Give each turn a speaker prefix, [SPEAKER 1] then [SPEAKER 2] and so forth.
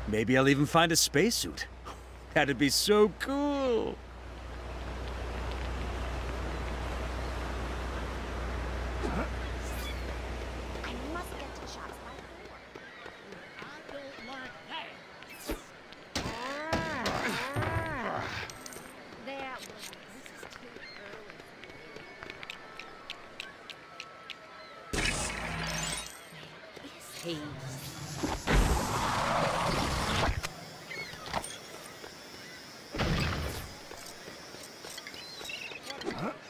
[SPEAKER 1] Maybe I'll even find a spacesuit. That'd be so cool.
[SPEAKER 2] I must get to the shops by 4. I don't like that. There. This is too early for me. Where is he?
[SPEAKER 3] Huh?